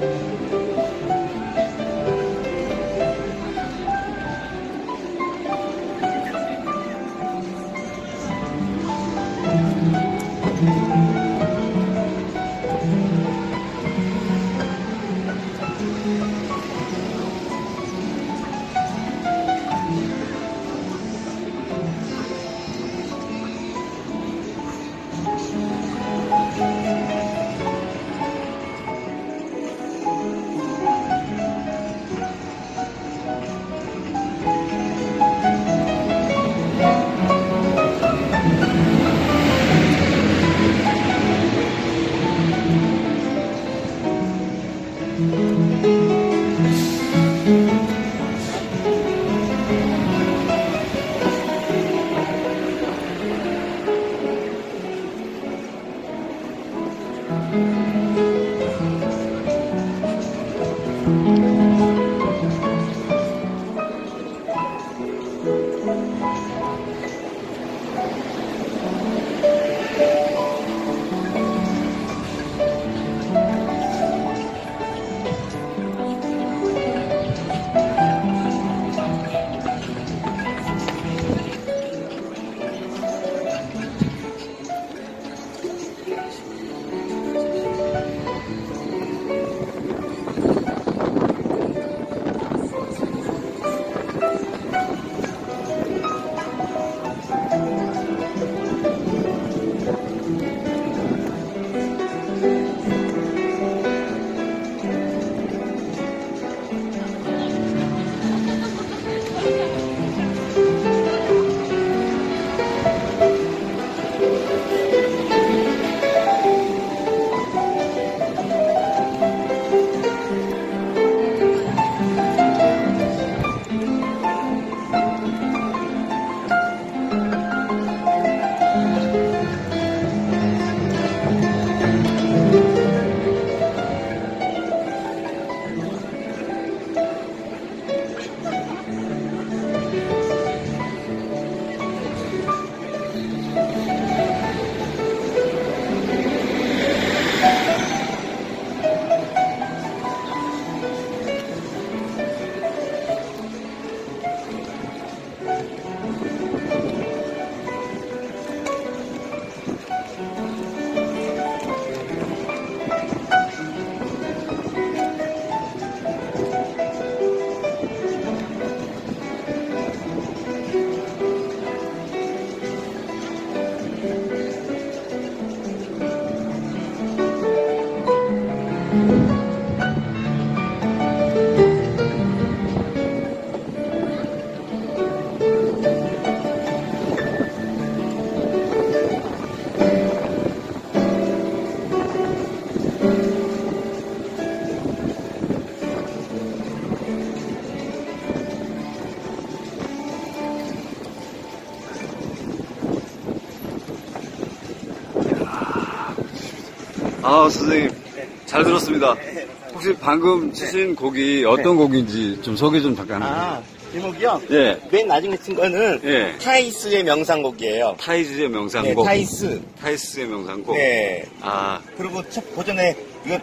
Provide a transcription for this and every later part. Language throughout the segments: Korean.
아, 선생님, 잘 들었습니다. 혹시 방금 치신 곡이 어떤 곡인지 좀 소개 좀 잠깐. 이 곡이요? 예. 맨 나중에 쓴 거는 예. 타이스의 명상곡이에요. 타이즈의 명상곡. 네, 타이스의 명상곡. 네. 아. 그리고 첫 버전에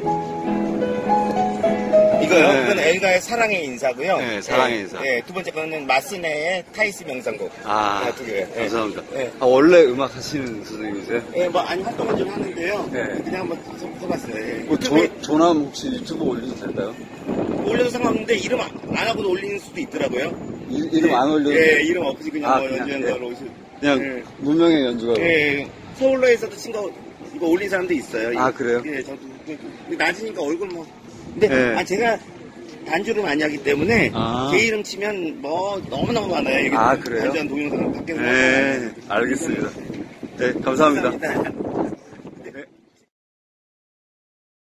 이거요? 네. 이건 엘가의 사랑의 인사고요. 네, 사랑의 인사. 네, 두 번째 거는 마시네의 타이스 명상곡. 아, 두 개요. 네. 감사합니다. 네. 아, 원래 음악 하시는 선생님이세요? 네, 뭐 아니 활동을 좀 하는데요. 네. 그냥 한번 써봤어요. 네. 뭐 조남 혹시 유튜브 올려도 될까요? 올려도 상관없는데 이름 안 하고도 올리는 수도 있더라고요. 이름 안 올려도? 네, 이름 없이 그냥 뭐 그냥, 연주한 거로. 그냥 네. 무명의 연주가. 네, 서울로에서도 친 거 이거 올린 사람도 있어요. 아, 그래요? 네, 저도 낮으니까 얼굴 뭐. 근데 네. 제가 반주를 많이 하기 때문에 제 이름 치면 뭐 너무너무 많아요. 아, 그래요? 반주한 동영상을 밖에서. 네, 알겠습니다. 네, 감사합니다.